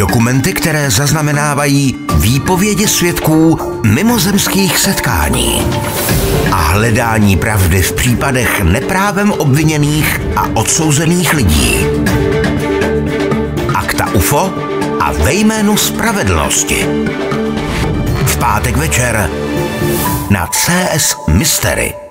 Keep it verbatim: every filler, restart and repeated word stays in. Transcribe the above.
Dokumenty, které zaznamenávají výpovědi svědků mimozemských setkání a hledání pravdy v případech neprávem obviněných a odsouzených lidí. Akta U F O a Ve jménu spravedlnosti. V pátek večer na C S Mystery.